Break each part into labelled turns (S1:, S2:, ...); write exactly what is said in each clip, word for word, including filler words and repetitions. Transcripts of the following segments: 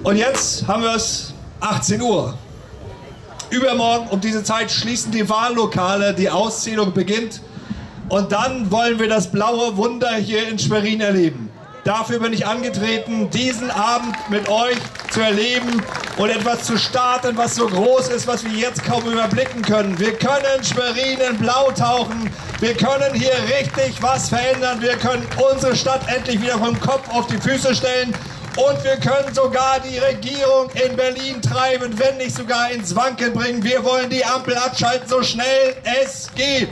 S1: Und jetzt haben wir es achtzehn Uhr. Übermorgen um diese Zeit schließen die Wahllokale, die Auszählung beginnt. Und dann wollen wir das blaue Wunder hier in Schwerin erleben. Dafür bin ich angetreten, diesen Abend mit euch zu erleben und etwas zu starten, was so groß ist, was wir jetzt kaum überblicken können. Wir können Schwerin in Blau tauchen, wir können hier richtig was verändern, wir können unsere Stadt endlich wieder vom Kopf auf die Füße stellen und wir können sogar die Regierung in Berlin treiben, wenn nicht sogar ins Wanken bringen. Wir wollen die Ampel abschalten, so schnell es geht.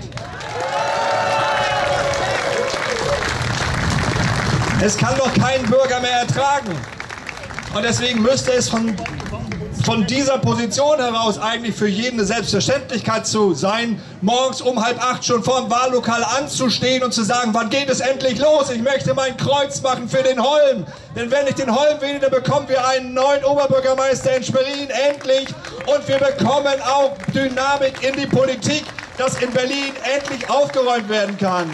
S1: Es kann doch kein Bürger mehr ertragen. Und deswegen müsste es von, von dieser Position heraus eigentlich für jeden eine Selbstverständlichkeit zu sein, morgens um halb acht schon vor dem Wahllokal anzustehen und zu sagen, wann geht es endlich los? Ich möchte mein Kreuz machen für den Holm. Denn wenn ich den Holm wähle, dann bekommen wir einen neuen Oberbürgermeister in Schwerin, endlich. Und wir bekommen auch Dynamik in die Politik, dass in Berlin endlich aufgeräumt werden kann.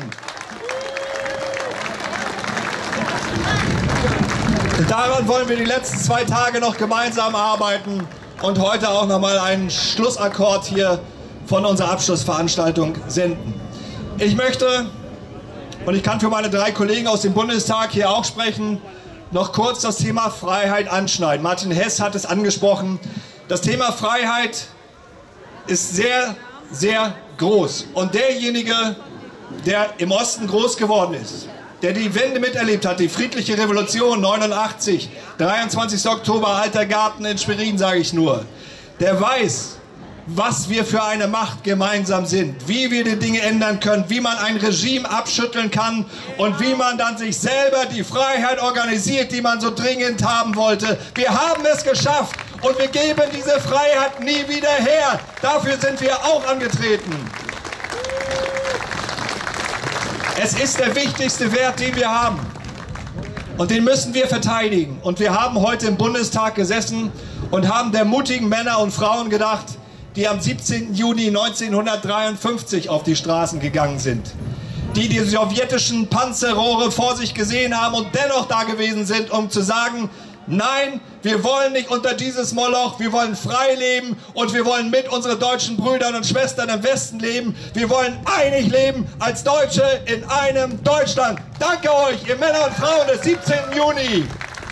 S1: Daran wollen wir die letzten zwei Tage noch gemeinsam arbeiten und heute auch nochmal einen Schlussakkord hier von unserer Abschlussveranstaltung senden. Ich möchte, und ich kann für meine drei Kollegen aus dem Bundestag hier auch sprechen, noch kurz das Thema Freiheit anschneiden. Martin Hess hat es angesprochen. Das Thema Freiheit ist sehr, sehr groß. Und derjenige, der im Osten groß geworden ist, der die Wende miterlebt hat, die friedliche Revolution neunundachtzig, dreiundzwanzigster Oktober, Alter Garten in Schwerin, sage ich nur, der weiß, was wir für eine Macht gemeinsam sind, wie wir die Dinge ändern können, wie man ein Regime abschütteln kann und wie man dann sich selber die Freiheit organisiert, die man so dringend haben wollte. Wir haben es geschafft und wir geben diese Freiheit nie wieder her. Dafür sind wir auch angetreten. Es ist der wichtigste Wert, den wir haben. Und den müssen wir verteidigen. Und wir haben heute im Bundestag gesessen und haben der mutigen Männer und Frauen gedacht, die am siebzehnten Juni neunzehnhundertdreiundfünfzig auf die Straßen gegangen sind. Die die sowjetischen Panzerrohre vor sich gesehen haben und dennoch da gewesen sind, um zu sagen, nein, wir wollen nicht unter dieses Moloch, wir wollen frei leben und wir wollen mit unseren deutschen Brüdern und Schwestern im Westen leben. Wir wollen einig leben als Deutsche in einem Deutschland. Danke euch, ihr Männer und Frauen des siebzehnten Juni.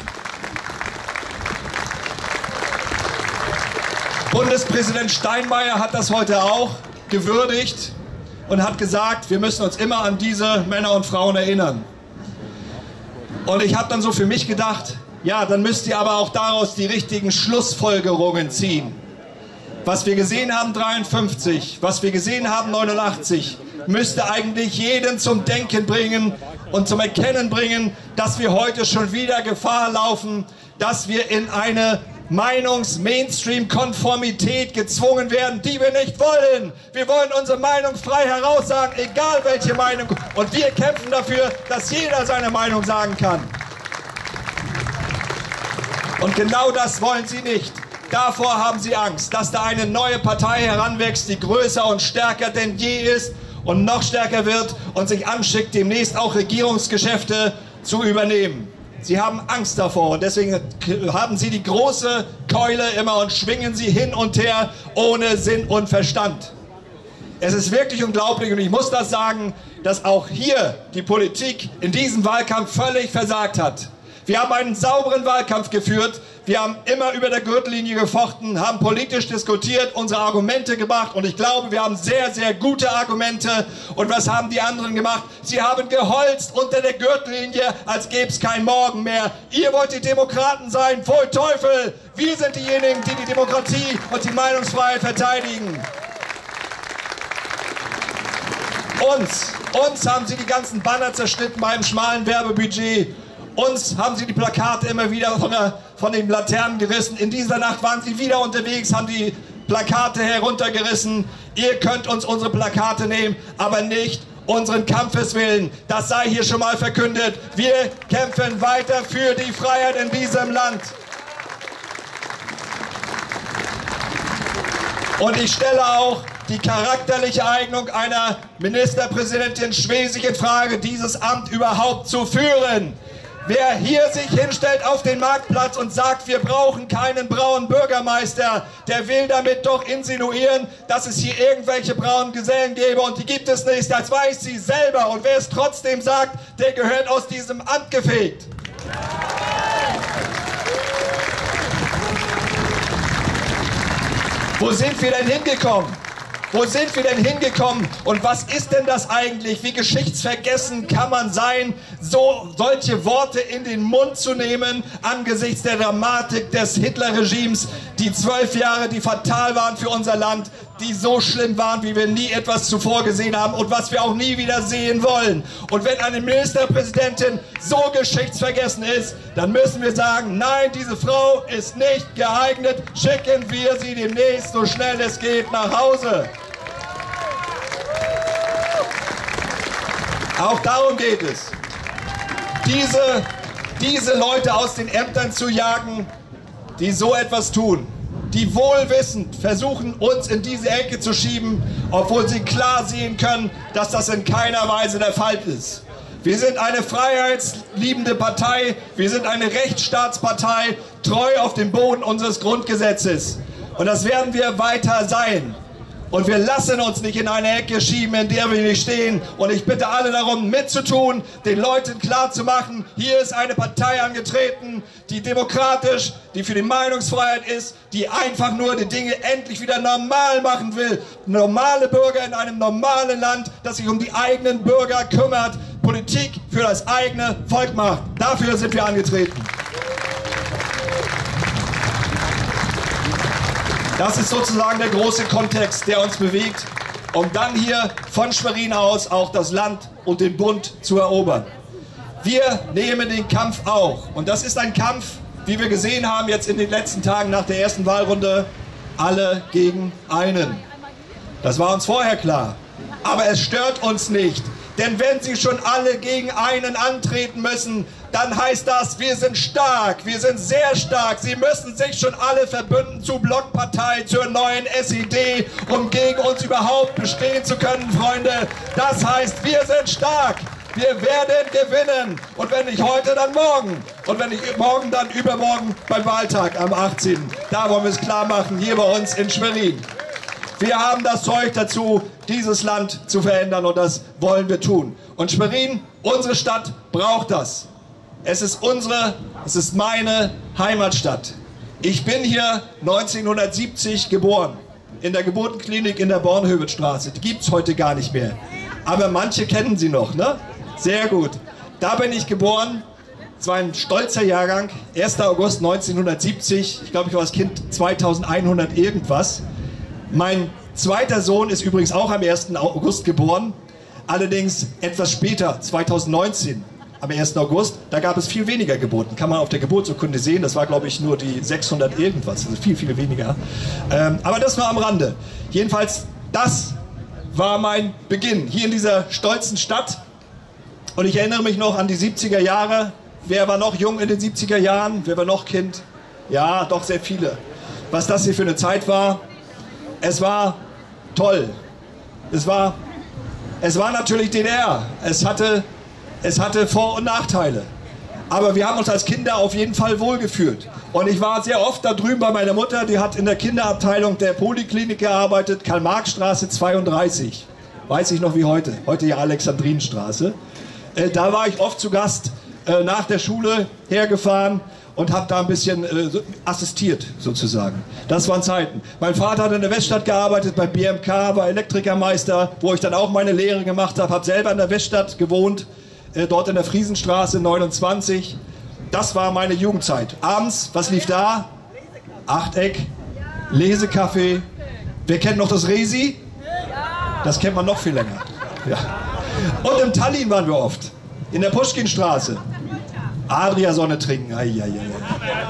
S1: Bundespräsident Steinmeier hat das heute auch gewürdigt und hat gesagt, wir müssen uns immer an diese Männer und Frauen erinnern. Und ich habe dann so für mich gedacht, ja, dann müsst ihr aber auch daraus die richtigen Schlussfolgerungen ziehen. Was wir gesehen haben dreiundfünfzig, was wir gesehen haben neunundachtzig, müsste eigentlich jeden zum Denken bringen und zum Erkennen bringen, dass wir heute schon wieder Gefahr laufen, dass wir in eine Meinungs-Mainstream-Konformität gezwungen werden, die wir nicht wollen. Wir wollen unsere Meinung frei heraussagen, egal welche Meinung. Und wir kämpfen dafür, dass jeder seine Meinung sagen kann. Und genau das wollen sie nicht. Davor haben sie Angst, dass da eine neue Partei heranwächst, die größer und stärker denn je ist und noch stärker wird und sich anschickt, demnächst auch Regierungsgeschäfte zu übernehmen. Sie haben Angst davor und deswegen haben sie die große Keule immer und schwingen sie hin und her ohne Sinn und Verstand. Es ist wirklich unglaublich und ich muss das sagen, dass auch hier die Politik in diesem Wahlkampf völlig versagt hat. Wir haben einen sauberen Wahlkampf geführt, wir haben immer über der Gürtellinie gefochten, haben politisch diskutiert, unsere Argumente gemacht und ich glaube, wir haben sehr, sehr gute Argumente. Und was haben die anderen gemacht? Sie haben geholzt unter der Gürtellinie, als gäbe es kein Morgen mehr. Ihr wollt die Demokraten sein, pfui Teufel! Wir sind diejenigen, die die Demokratie und die Meinungsfreiheit verteidigen. Uns, uns haben sie die ganzen Banner zerschnitten beim schmalen Werbebudget. Uns haben sie die Plakate immer wieder von, der, von den Laternen gerissen. In dieser Nacht waren sie wieder unterwegs, haben die Plakate heruntergerissen. Ihr könnt uns unsere Plakate nehmen, aber nicht unseren Kampfeswillen. Das sei hier schon mal verkündet. Wir kämpfen weiter für die Freiheit in diesem Land. Und ich stelle auch die charakterliche Eignung einer Ministerpräsidentin Schwesig in Frage, dieses Amt überhaupt zu führen. Wer hier sich hinstellt auf den Marktplatz und sagt, wir brauchen keinen braunen Bürgermeister, der will damit doch insinuieren, dass es hier irgendwelche braunen Gesellen gäbe und die gibt es nicht. Das weiß sie selber. Und wer es trotzdem sagt, der gehört aus diesem Amt gefegt. Wo sind wir denn hingekommen? Wo sind wir denn hingekommen? Und was ist denn das eigentlich? Wie geschichtsvergessen kann man sein, so solche Worte in den Mund zu nehmen angesichts der Dramatik des Hitler-Regimes, die zwölf Jahre, die fatal waren für unser Land, die so schlimm waren, wie wir nie etwas zuvor gesehen haben und was wir auch nie wieder sehen wollen. Und wenn eine Ministerpräsidentin so geschichtsvergessen ist, dann müssen wir sagen, nein, diese Frau ist nicht geeignet, schicken wir sie demnächst so schnell es geht nach Hause. Auch darum geht es, diese, diese Leute aus den Ämtern zu jagen, die so etwas tun, die wohlwissend versuchen, uns in diese Ecke zu schieben, obwohl sie klar sehen können, dass das in keiner Weise der Fall ist. Wir sind eine freiheitsliebende Partei, wir sind eine Rechtsstaatspartei, treu auf dem Boden unseres Grundgesetzes. Und das werden wir weiter sein. Und wir lassen uns nicht in eine Ecke schieben, in der wir nicht stehen. Und ich bitte alle darum, mitzutun, den Leuten klarzumachen, hier ist eine Partei angetreten, die demokratisch, die für die Meinungsfreiheit ist, die einfach nur die Dinge endlich wieder normal machen will. Normale Bürger in einem normalen Land, das sich um die eigenen Bürger kümmert, Politik für das eigene Volk macht. Dafür sind wir angetreten. Das ist sozusagen der große Kontext, der uns bewegt, um dann hier von Schwerin aus auch das Land und den Bund zu erobern. Wir nehmen den Kampf auch. Und das ist ein Kampf, wie wir gesehen haben jetzt in den letzten Tagen nach der ersten Wahlrunde, alle gegen einen. Das war uns vorher klar. Aber es stört uns nicht. Denn wenn sie schon alle gegen einen antreten müssen, dann heißt das, wir sind stark, wir sind sehr stark. Sie müssen sich schon alle verbünden zu Blockpartei, zur neuen S E D, um gegen uns überhaupt bestehen zu können, Freunde. Das heißt, wir sind stark. Wir werden gewinnen. Und wenn nicht heute, dann morgen. Und wenn nicht morgen, dann übermorgen beim Wahltag am achtzehnten Da wollen wir es klar machen, hier bei uns in Schwerin. Wir haben das Zeug dazu, dieses Land zu verändern und das wollen wir tun. Und Schwerin, unsere Stadt, braucht das. Es ist unsere, es ist meine Heimatstadt. Ich bin hier neunzehnhundertsiebzig geboren, in der Geburtenklinik in der Bornhövetstraße. Die gibt es heute gar nicht mehr. Aber manche kennen sie noch, ne? Sehr gut. Da bin ich geboren. Es war ein stolzer Jahrgang, erster August neunzehnhundertsiebzig. Ich glaube, ich war das Kind zweitausendeinhundert irgendwas. Mein zweiter Sohn ist übrigens auch am ersten August geboren, allerdings etwas später, zweitausendneunzehn, am ersten August. Da gab es viel weniger Geburten, kann man auf der Geburtsurkunde sehen. Das war, glaube ich, nur die sechshundert irgendwas, also viel, viel weniger. Ähm, aber das war am Rande. Jedenfalls, das war mein Beginn hier in dieser stolzen Stadt. Und ich erinnere mich noch an die siebziger Jahre. Wer war noch jung in den siebziger Jahren? Wer war noch Kind? Ja, doch sehr viele. Was das hier für eine Zeit war. Es war toll. Es war, es war natürlich D D R. Es hatte, es hatte Vor- und Nachteile. Aber wir haben uns als Kinder auf jeden Fall wohlgefühlt. Und ich war sehr oft da drüben bei meiner Mutter, die hat in der Kinderabteilung der Poliklinik gearbeitet, Karl-Marx-Straße zweiunddreißig. Weiß ich noch wie heute. Heute ja Alexandrinenstraße. Äh, da war ich oft zu Gast, äh, nach der Schule hergefahren und habe da ein bisschen äh, assistiert, sozusagen. Das waren Zeiten. Mein Vater hat in der Weststadt gearbeitet, bei B M K, war Elektrikermeister, wo ich dann auch meine Lehre gemacht habe, habe selber in der Weststadt gewohnt, äh, dort in der Friesenstraße neunundzwanzig. Das war meine Jugendzeit. Abends, was lief da? Achteck, Lesekaffee. Wer kennt noch das Resi? Das kennt man noch viel länger. Ja. Und im Tallinn waren wir oft, in der Puschkinstraße. Adria-Sonne trinken. Ai, ai, ai.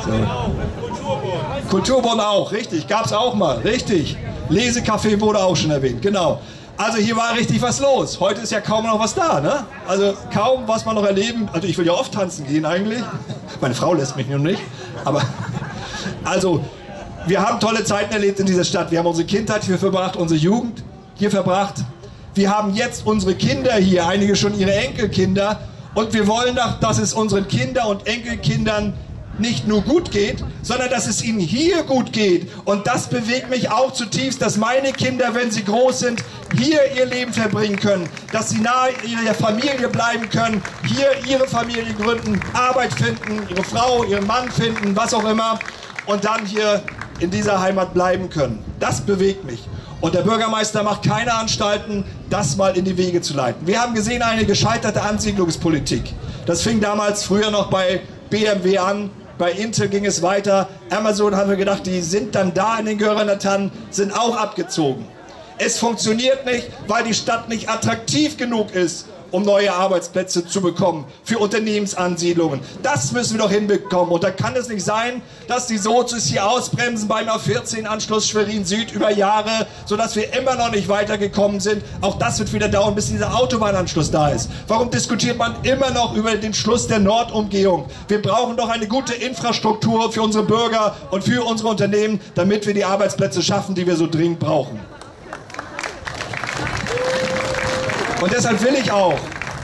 S1: So. Kulturbund auch, richtig. Gab es auch mal, richtig. Lesecafé wurde auch schon erwähnt, genau. Also hier war richtig was los. Heute ist ja kaum noch was da, ne? Also kaum was man noch erleben. Also ich will ja oft tanzen gehen eigentlich. Meine Frau lässt mich nun nicht. Aber also wir haben tolle Zeiten erlebt in dieser Stadt. Wir haben unsere Kindheit hier verbracht, unsere Jugend hier verbracht. Wir haben jetzt unsere Kinder hier, einige schon ihre Enkelkinder. Und wir wollen doch, dass es unseren Kindern und Enkelkindern nicht nur gut geht, sondern dass es ihnen hier gut geht. Und das bewegt mich auch zutiefst, dass meine Kinder, wenn sie groß sind, hier ihr Leben verbringen können, dass sie nahe ihrer Familie bleiben können, hier ihre Familie gründen, Arbeit finden, ihre Frau, ihren Mann finden, was auch immer, und dann hier in dieser Heimat bleiben können. Das bewegt mich. Und der Bürgermeister macht keine Anstalten, das mal in die Wege zu leiten. Wir haben gesehen, eine gescheiterte Ansiedlungspolitik. Das fing damals früher noch bei B M W an. Bei Intel ging es weiter. Amazon haben wir gedacht, die sind dann da in den Görener Tannen, sind auch abgezogen. Es funktioniert nicht, weil die Stadt nicht attraktiv genug ist, um neue Arbeitsplätze zu bekommen für Unternehmensansiedlungen. Das müssen wir doch hinbekommen. Und da kann es nicht sein, dass die Sozis hier ausbremsen beim A vierzehn Anschluss Schwerin Süd über Jahre, sodass wir immer noch nicht weitergekommen sind. Auch das wird wieder dauern, bis dieser Autobahnanschluss da ist. Warum diskutiert man immer noch über den Schluss der Nordumgehung? Wir brauchen doch eine gute Infrastruktur für unsere Bürger und für unsere Unternehmen, damit wir die Arbeitsplätze schaffen, die wir so dringend brauchen. Und deshalb will ich auch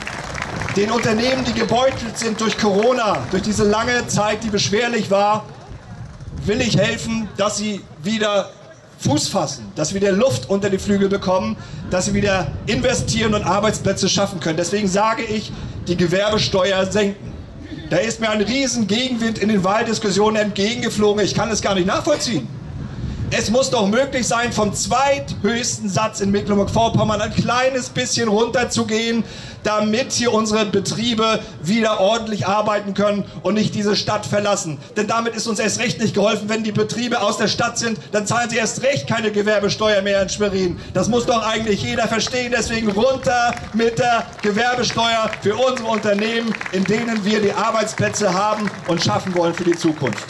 S1: den Unternehmen, die gebeutelt sind durch Corona, durch diese lange Zeit, die beschwerlich war, will ich helfen, dass sie wieder Fuß fassen, dass sie wieder Luft unter die Flügel bekommen, dass sie wieder investieren und Arbeitsplätze schaffen können. Deswegen sage ich, die Gewerbesteuer senken. Da ist mir ein riesen Gegenwind in den Wahldiskussionen entgegengeflogen. Ich kann es gar nicht nachvollziehen. Es muss doch möglich sein, vom zweithöchsten Satz in Mecklenburg-Vorpommern ein kleines bisschen runterzugehen, damit hier unsere Betriebe wieder ordentlich arbeiten können und nicht diese Stadt verlassen. Denn damit ist uns erst recht nicht geholfen. Wenn die Betriebe aus der Stadt sind, dann zahlen sie erst recht keine Gewerbesteuer mehr in Schwerin. Das muss doch eigentlich jeder verstehen. Deswegen runter mit der Gewerbesteuer für unsere Unternehmen, in denen wir die Arbeitsplätze haben und schaffen wollen für die Zukunft.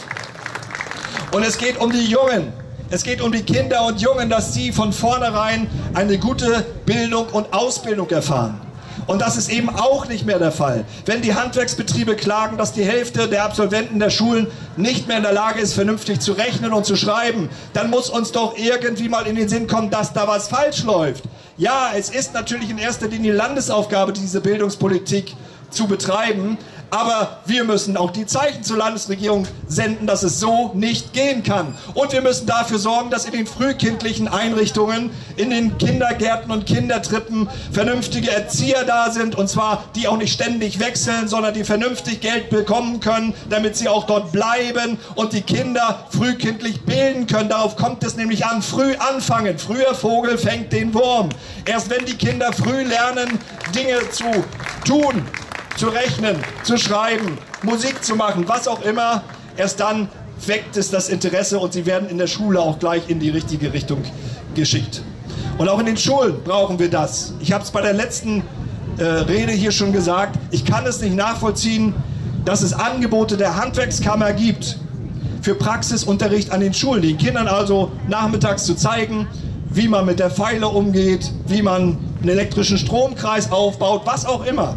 S1: Und es geht um die Jungen. Es geht um die Kinder und Jungen, dass sie von vornherein eine gute Bildung und Ausbildung erfahren. Und das ist eben auch nicht mehr der Fall. Wenn die Handwerksbetriebe klagen, dass die Hälfte der Absolventen der Schulen nicht mehr in der Lage ist, vernünftig zu rechnen und zu schreiben, dann muss uns doch irgendwie mal in den Sinn kommen, dass da was falsch läuft. Ja, es ist natürlich in erster Linie Landesaufgabe, diese Bildungspolitik zu betreiben. Aber wir müssen auch die Zeichen zur Landesregierung senden, dass es so nicht gehen kann. Und wir müssen dafür sorgen, dass in den frühkindlichen Einrichtungen, in den Kindergärten und Kindertrippen vernünftige Erzieher da sind. Und zwar die auch nicht ständig wechseln, sondern die vernünftig Geld bekommen können, damit sie auch dort bleiben und die Kinder frühkindlich bilden können. Darauf kommt es nämlich an. Früh anfangen. Früher Vogel fängt den Wurm. Erst wenn die Kinder früh lernen, Dinge zu tun, zu rechnen, zu schreiben, Musik zu machen, was auch immer, erst dann weckt es das Interesse und sie werden in der Schule auch gleich in die richtige Richtung geschickt. Und auch in den Schulen brauchen wir das. Ich habe es bei der letzten äh, Rede hier schon gesagt, ich kann es nicht nachvollziehen, dass es Angebote der Handwerkskammer gibt für Praxisunterricht an den Schulen, den Kindern also nachmittags zu zeigen, wie man mit der Feile umgeht, wie man einen elektrischen Stromkreis aufbaut, was auch immer.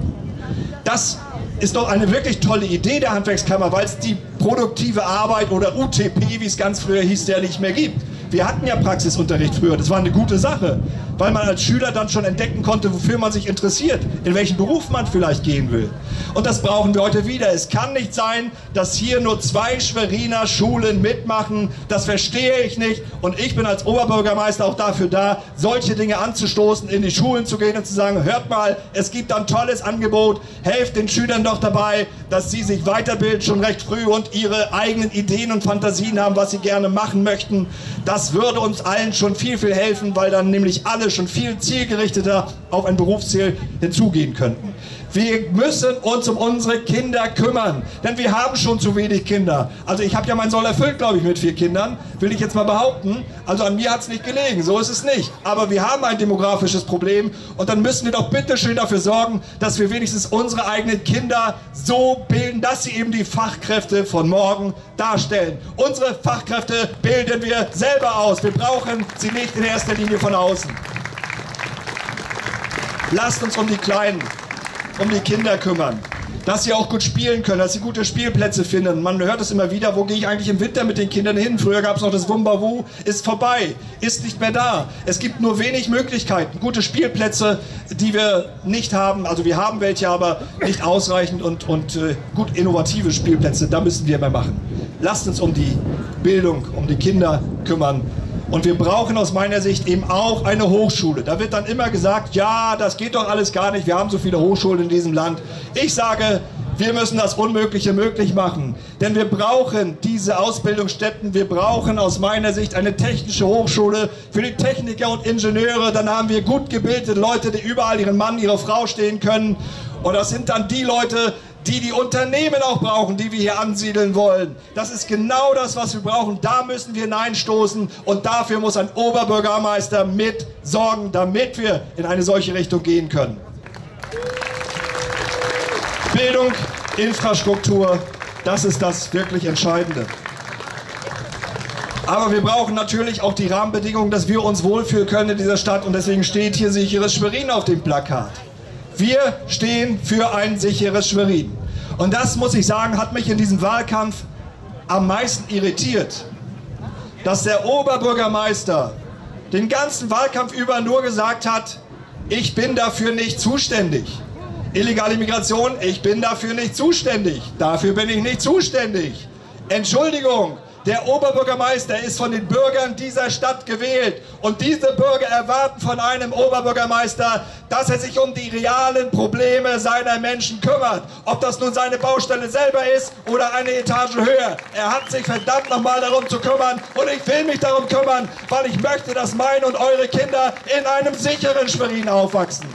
S1: Das ist doch eine wirklich tolle Idee der Handwerkskammer, weil es die produktive Arbeit oder U T P, wie es ganz früher hieß, ja nicht mehr gibt. Wir hatten ja Praxisunterricht früher, das war eine gute Sache, weil man als Schüler dann schon entdecken konnte, wofür man sich interessiert, in welchen Beruf man vielleicht gehen will. Und das brauchen wir heute wieder. Es kann nicht sein, dass hier nur zwei Schweriner Schulen mitmachen, das verstehe ich nicht. Und ich bin als Oberbürgermeister auch dafür da, solche Dinge anzustoßen, in die Schulen zu gehen und zu sagen, hört mal, es gibt ein tolles Angebot, helft den Schülern doch dabei, dass sie sich weiterbilden schon recht früh und ihre eigenen Ideen und Fantasien haben, was sie gerne machen möchten. Das würde uns allen schon viel, viel helfen, weil dann nämlich alle schon viel zielgerichteter auf ein Berufsziel hinzugehen könnten. Wir müssen uns um unsere Kinder kümmern, denn wir haben schon zu wenig Kinder. Also ich habe ja mein Soll erfüllt, glaube ich, mit vier Kindern, will ich jetzt mal behaupten. Also an mir hat es nicht gelegen, so ist es nicht. Aber wir haben ein demografisches Problem und dann müssen wir doch bitte schön dafür sorgen, dass wir wenigstens unsere eigenen Kinder so bilden, dass sie eben die Fachkräfte von morgen darstellen. Unsere Fachkräfte bilden wir selber aus. Wir brauchen sie nicht in erster Linie von außen. Lasst uns um die Kleinen, um die Kinder kümmern. dass sie auch gut spielen können, dass sie gute Spielplätze finden. Man hört es immer wieder, wo gehe ich eigentlich im Winter mit den Kindern hin? Früher gab es noch das Wumbawu, ist vorbei, ist nicht mehr da. Es gibt nur wenig Möglichkeiten, gute Spielplätze, die wir nicht haben. Also wir haben welche, aber nicht ausreichend und, und äh, gut innovative Spielplätze, da müssen wir mehr machen. Lasst uns um die Bildung, um die Kinder kümmern. Und wir brauchen aus meiner Sicht eben auch eine Hochschule. Da wird dann immer gesagt, ja, das geht doch alles gar nicht, wir haben so viele Hochschulen in diesem Land. Ich sage, wir müssen das Unmögliche möglich machen. Denn wir brauchen diese Ausbildungsstätten, wir brauchen aus meiner Sicht eine technische Hochschule für die Techniker und Ingenieure. Dann haben wir gut gebildete Leute, die überall ihren Mann, ihre Frau stehen können. Und das sind dann die Leute, die die Unternehmen auch brauchen, die wir hier ansiedeln wollen. Das ist genau das, was wir brauchen. Da müssen wir hineinstoßen und dafür muss ein Oberbürgermeister mit sorgen, damit wir in eine solche Richtung gehen können. Bildung, Infrastruktur, das ist das wirklich Entscheidende. Aber wir brauchen natürlich auch die Rahmenbedingungen, dass wir uns wohlfühlen können in dieser Stadt und deswegen steht hier sicheres Schwerin auf dem Plakat. Wir stehen für ein sicheres Schwerin. Und das, muss ich sagen, hat mich in diesem Wahlkampf am meisten irritiert. Dass der Oberbürgermeister den ganzen Wahlkampf über nur gesagt hat, ich bin dafür nicht zuständig. Illegale Migration, ich bin dafür nicht zuständig. Dafür bin ich nicht zuständig. Entschuldigung. Der Oberbürgermeister ist von den Bürgern dieser Stadt gewählt und diese Bürger erwarten von einem Oberbürgermeister, dass er sich um die realen Probleme seiner Menschen kümmert. Ob das nun seine Baustelle selber ist oder eine Etage höher. Er hat sich verdammt nochmal darum zu kümmern und ich will mich darum kümmern, weil ich möchte, dass meine und eure Kinder in einem sicheren Schwerin aufwachsen.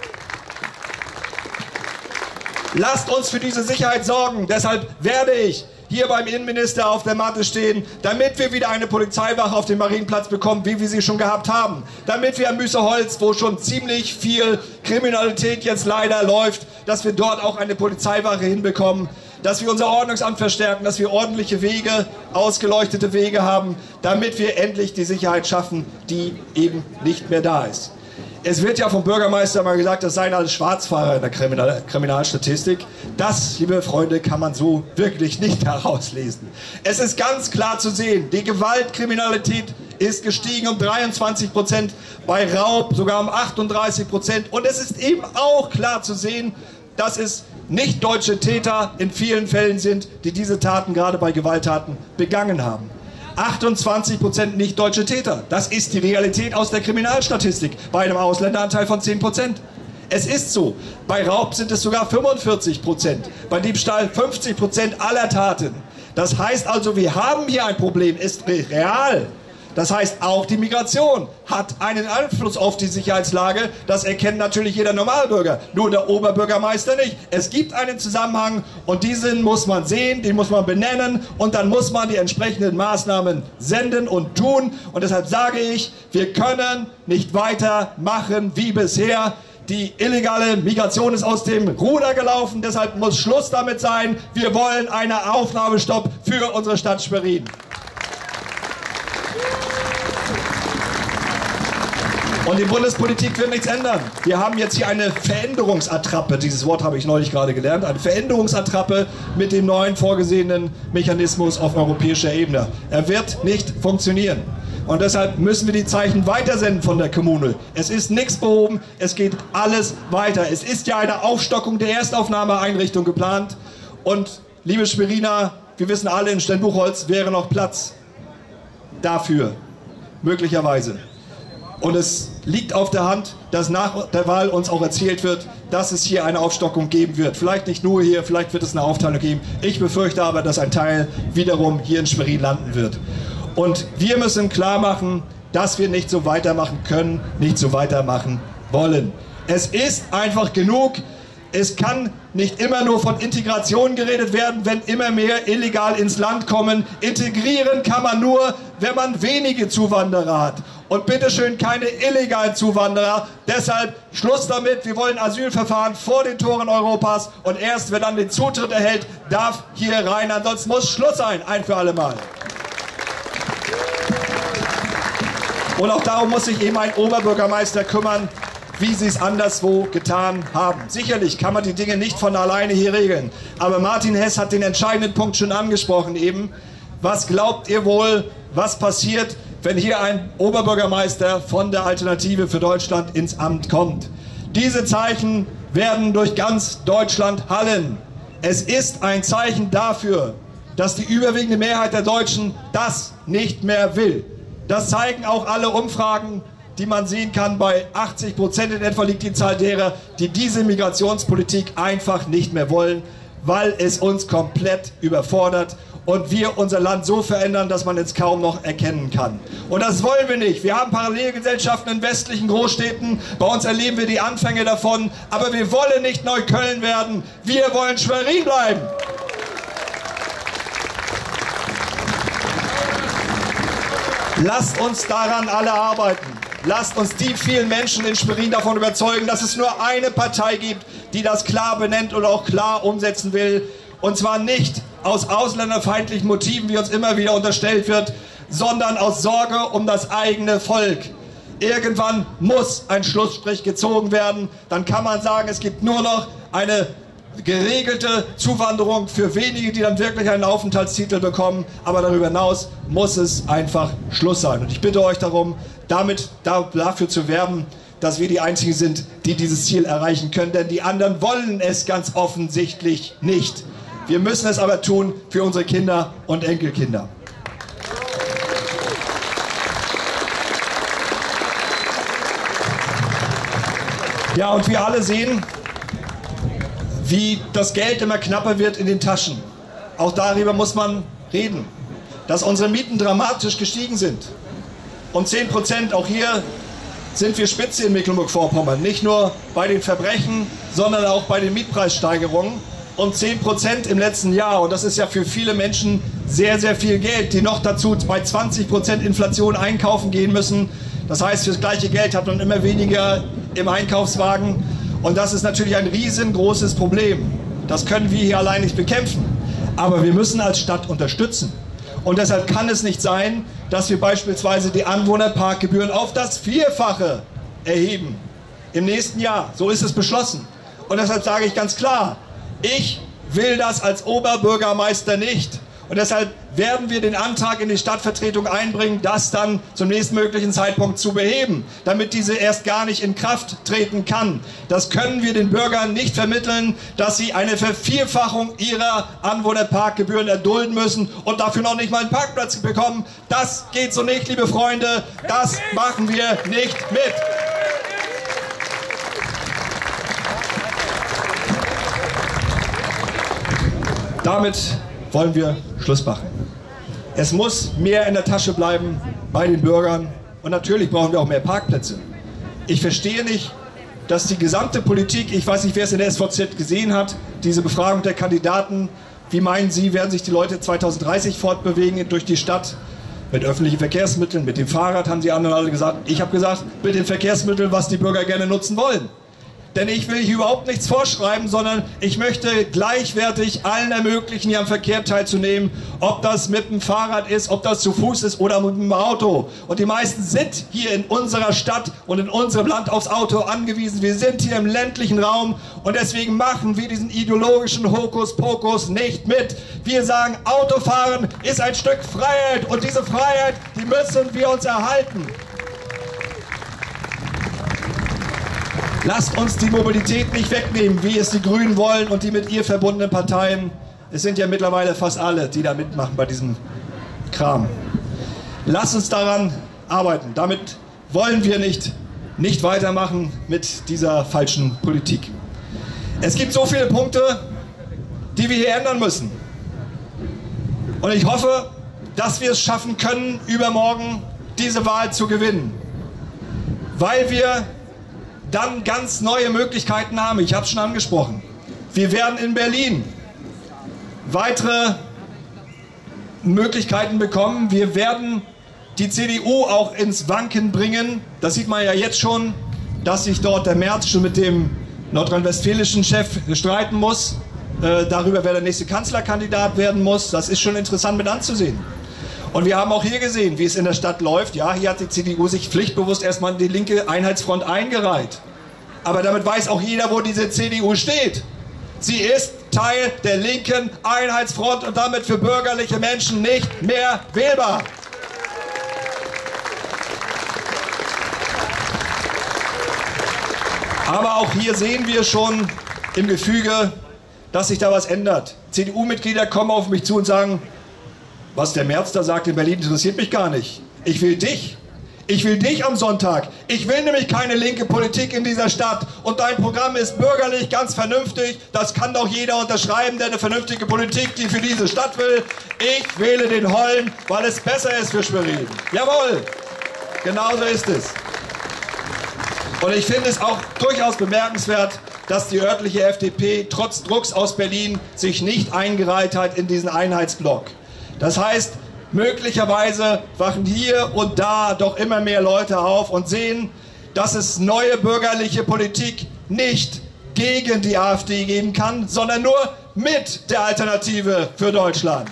S1: Lasst uns für diese Sicherheit sorgen, deshalb werde ich hier beim Innenminister auf der Matte stehen, damit wir wieder eine Polizeiwache auf dem Marienplatz bekommen, wie wir sie schon gehabt haben. Damit wir am Müsseholz, wo schon ziemlich viel Kriminalität jetzt leider läuft, dass wir dort auch eine Polizeiwache hinbekommen. Dass wir unser Ordnungsamt verstärken, dass wir ordentliche Wege, ausgeleuchtete Wege haben, damit wir endlich die Sicherheit schaffen, die eben nicht mehr da ist. Es wird ja vom Bürgermeister mal gesagt, das seien alles Schwarzfahrer in der Kriminal Kriminalstatistik. Das, liebe Freunde, kann man so wirklich nicht herauslesen. Es ist ganz klar zu sehen, die Gewaltkriminalität ist gestiegen um dreiundzwanzig Prozent, bei Raub sogar um achtunddreißig Prozent. Und es ist eben auch klar zu sehen, dass es nicht deutsche Täter in vielen Fällen sind, die diese Taten gerade bei Gewalttaten begangen haben. achtundzwanzig Prozent nicht deutsche Täter. Das ist die Realität aus der Kriminalstatistik bei einem Ausländeranteil von zehn Prozent. Es ist so. Bei Raub sind es sogar fünfundvierzig Prozent. Bei Diebstahl fünfzig Prozent aller Taten. Das heißt also, wir haben hier ein Problem, ist real. Das heißt, auch die Migration hat einen Einfluss auf die Sicherheitslage. Das erkennt natürlich jeder Normalbürger, nur der Oberbürgermeister nicht. Es gibt einen Zusammenhang und diesen muss man sehen, den muss man benennen und dann muss man die entsprechenden Maßnahmen senden und tun. Und deshalb sage ich, wir können nicht weitermachen wie bisher. Die illegale Migration ist aus dem Ruder gelaufen, deshalb muss Schluss damit sein. Wir wollen einen Aufnahmestopp für unsere Stadt Schwerin. Und die Bundespolitik wird nichts ändern. Wir haben jetzt hier eine Veränderungsattrappe, dieses Wort habe ich neulich gerade gelernt, eine Veränderungsattrappe mit dem neuen vorgesehenen Mechanismus auf europäischer Ebene. Er wird nicht funktionieren. Und deshalb müssen wir die Zeichen weitersenden von der Kommune. Es ist nichts behoben, es geht alles weiter. Es ist ja eine Aufstockung der Erstaufnahmeeinrichtung geplant. Und liebe Schweriner, wir wissen alle, in Stenbuchholz wäre noch Platz dafür, möglicherweise. Und es liegt auf der Hand, dass nach der Wahl uns auch erzählt wird, dass es hier eine Aufstockung geben wird. Vielleicht nicht nur hier, vielleicht wird es eine Aufteilung geben. Ich befürchte aber, dass ein Teil wiederum hier in Schwerin landen wird. Und wir müssen klar machen, dass wir nicht so weitermachen können, nicht so weitermachen wollen. Es ist einfach genug. Es kann nicht immer nur von Integration geredet werden, wenn immer mehr illegal ins Land kommen. Integrieren kann man nur, wenn man wenige Zuwanderer hat. Und bitteschön keine illegalen Zuwanderer. Deshalb Schluss damit. Wir wollen Asylverfahren vor den Toren Europas. Und erst wer dann den Zutritt erhält, darf hier rein. Ansonsten muss Schluss sein, ein für alle Mal. Und auch darum muss sich eben ein Oberbürgermeister kümmern. wie sie es anderswo getan haben. Sicherlich kann man die Dinge nicht von alleine hier regeln, aber Martin Hess hat den entscheidenden Punkt schon angesprochen eben. Was glaubt ihr wohl, was passiert, wenn hier ein Oberbürgermeister von der Alternative für Deutschland ins Amt kommt? Diese Zeichen werden durch ganz Deutschland hallen. Es ist ein Zeichen dafür, dass die überwiegende Mehrheit der Deutschen das nicht mehr will. Das zeigen auch alle Umfragen, die man sehen kann. Bei achtzig Prozent in etwa liegt die Zahl derer, die diese Migrationspolitik einfach nicht mehr wollen, weil es uns komplett überfordert und wir unser Land so verändern, dass man es kaum noch erkennen kann. Und das wollen wir nicht. Wir haben Parallelgesellschaften in westlichen Großstädten. Bei uns erleben wir die Anfänge davon. Aber wir wollen nicht Neukölln werden. Wir wollen Schwerin bleiben. Lasst uns daran alle arbeiten. Lasst uns die vielen Menschen in Schwerin davon überzeugen, dass es nur eine Partei gibt, die das klar benennt und auch klar umsetzen will. Und zwar nicht aus ausländerfeindlichen Motiven, wie uns immer wieder unterstellt wird, sondern aus Sorge um das eigene Volk. Irgendwann muss ein Schlussstrich gezogen werden. Dann kann man sagen, es gibt nur noch eine geregelte Zuwanderung für wenige, die dann wirklich einen Aufenthaltstitel bekommen. Aber darüber hinaus muss es einfach Schluss sein. Und ich bitte euch darum, damit dafür zu werben, dass wir die Einzigen sind, die dieses Ziel erreichen können. Denn die anderen wollen es ganz offensichtlich nicht. Wir müssen es aber tun für unsere Kinder und Enkelkinder. Ja, und wir alle sehen, wie das Geld immer knapper wird in den Taschen. Auch darüber muss man reden, dass unsere Mieten dramatisch gestiegen sind. Um zehn Prozent, auch hier sind wir Spitze in Mecklenburg-Vorpommern. Nicht nur bei den Verbrechen, sondern auch bei den Mietpreissteigerungen. Um zehn Prozent im letzten Jahr. Und das ist ja für viele Menschen sehr, sehr viel Geld, die noch dazu bei zwanzig Prozent Inflation einkaufen gehen müssen. Das heißt, für das gleiche Geld hat man immer weniger im Einkaufswagen. Und das ist natürlich ein riesengroßes Problem. Das können wir hier allein nicht bekämpfen. Aber wir müssen als Stadt unterstützen. Und deshalb kann es nicht sein, dass wir beispielsweise die Anwohnerparkgebühren auf das Vierfache erheben im nächsten Jahr. So ist es beschlossen. Und deshalb sage ich ganz klar, ich will das als Oberbürgermeister nicht. Und deshalb werden wir den Antrag in die Stadtvertretung einbringen, das dann zum nächstmöglichen Zeitpunkt zu beheben, damit diese erst gar nicht in Kraft treten kann. Das können wir den Bürgern nicht vermitteln, dass sie eine Vervierfachung ihrer Anwohnerparkgebühren erdulden müssen und dafür noch nicht mal einen Parkplatz bekommen. Das geht so nicht, liebe Freunde. Das machen wir nicht mit. Damit wollen wir Schluss machen. Es muss mehr in der Tasche bleiben bei den Bürgern und natürlich brauchen wir auch mehr Parkplätze. Ich verstehe nicht, dass die gesamte Politik, ich weiß nicht, wer es in der S V Z gesehen hat, diese Befragung der Kandidaten, wie meinen Sie, werden sich die Leute zweitausenddreißig fortbewegen durch die Stadt? Mit öffentlichen Verkehrsmitteln, mit dem Fahrrad, haben die anderen alle gesagt. Ich habe gesagt, mit den Verkehrsmitteln, was die Bürger gerne nutzen wollen. Denn ich will hier überhaupt nichts vorschreiben, sondern ich möchte gleichwertig allen ermöglichen, hier am Verkehr teilzunehmen, ob das mit dem Fahrrad ist, ob das zu Fuß ist oder mit dem Auto. Und die meisten sind hier in unserer Stadt und in unserem Land aufs Auto angewiesen. Wir sind hier im ländlichen Raum und deswegen machen wir diesen ideologischen Hokuspokus nicht mit. Wir sagen, Autofahren ist ein Stück Freiheit und diese Freiheit, die müssen wir uns erhalten. Lasst uns die Mobilität nicht wegnehmen, wie es die Grünen wollen und die mit ihr verbundenen Parteien. Es sind ja mittlerweile fast alle, die da mitmachen bei diesem Kram. Lasst uns daran arbeiten. Damit wollen wir nicht, nicht weitermachen mit dieser falschen Politik. Es gibt so viele Punkte, die wir hier ändern müssen. Und ich hoffe, dass wir es schaffen können, übermorgen diese Wahl zu gewinnen. Weil wir dann ganz neue Möglichkeiten haben. Ich habe es schon angesprochen. Wir werden in Berlin weitere Möglichkeiten bekommen. Wir werden die C D U auch ins Wanken bringen. Das sieht man ja jetzt schon, dass sich dort der Merz schon mit dem nordrhein-westfälischen Chef streiten muss. Äh, darüber, wer der nächste Kanzlerkandidat werden muss. Das ist schon interessant mit anzusehen. Und wir haben auch hier gesehen, wie es in der Stadt läuft. Ja, hier hat die C D U sich pflichtbewusst erstmal in die linke Einheitsfront eingereiht. Aber damit weiß auch jeder, wo diese C D U steht. Sie ist Teil der linken Einheitsfront und damit für bürgerliche Menschen nicht mehr wählbar. Aber auch hier sehen wir schon im Gefüge, dass sich da was ändert. C D U-Mitglieder kommen auf mich zu und sagen, was der Merz da sagt in Berlin, interessiert mich gar nicht. Ich will dich. Ich will dich am Sonntag. Ich will nämlich keine linke Politik in dieser Stadt. Und dein Programm ist bürgerlich, ganz vernünftig. Das kann doch jeder unterschreiben, der eine vernünftige Politik, die für diese Stadt will. Ich wähle den Holm, weil es besser ist für Schwerin. Jawohl, genauso ist es. Und ich finde es auch durchaus bemerkenswert, dass die örtliche F D P trotz Drucks aus Berlin sich nicht eingereiht hat in diesen Einheitsblock. Das heißt, möglicherweise wachen hier und da doch immer mehr Leute auf und sehen, dass es neue bürgerliche Politik nicht gegen die AfD geben kann, sondern nur mit der Alternative für Deutschland.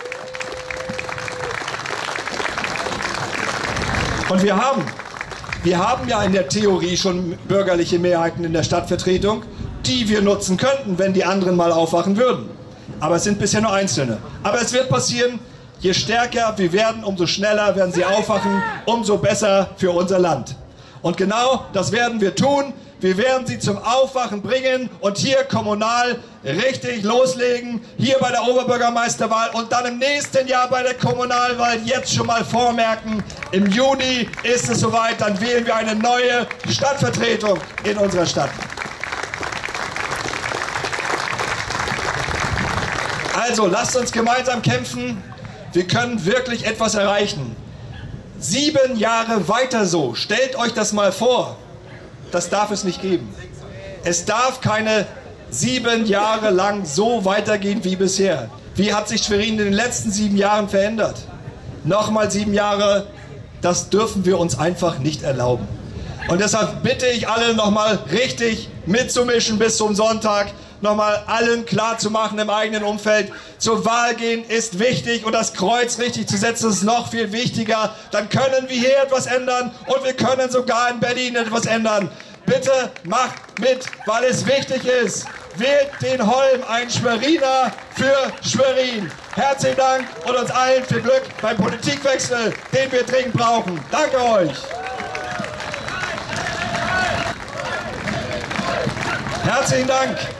S1: Und wir haben, wir haben ja in der Theorie schon bürgerliche Mehrheiten in der Stadtvertretung, die wir nutzen könnten, wenn die anderen mal aufwachen würden. Aber es sind bisher nur Einzelne. Aber es wird passieren. Je stärker wir werden, umso schneller werden sie aufwachen, umso besser für unser Land. Und genau das werden wir tun. Wir werden sie zum Aufwachen bringen und hier kommunal richtig loslegen, hier bei der Oberbürgermeisterwahl und dann im nächsten Jahr bei der Kommunalwahl jetzt schon mal vormerken. Im Juni ist es soweit, dann wählen wir eine neue Stadtvertretung in unserer Stadt. Also lasst uns gemeinsam kämpfen. Wir können wirklich etwas erreichen. Sieben Jahre weiter so. Stellt euch das mal vor. Das darf es nicht geben. Es darf keine sieben Jahre lang so weitergehen wie bisher. Wie hat sich Schwerin in den letzten sieben Jahren verändert? Nochmal sieben Jahre, das dürfen wir uns einfach nicht erlauben. Und deshalb bitte ich alle nochmal richtig mitzumischen bis zum Sonntag. Nochmal allen klar zu machen im eigenen Umfeld, zur Wahl gehen ist wichtig und das Kreuz richtig zu setzen ist noch viel wichtiger. Dann können wir hier etwas ändern und wir können sogar in Berlin etwas ändern. Bitte macht mit, weil es wichtig ist. Wählt den Holm, ein Schweriner für Schwerin. Herzlichen Dank und uns allen viel Glück beim Politikwechsel, den wir dringend brauchen. Danke euch. Herzlichen Dank.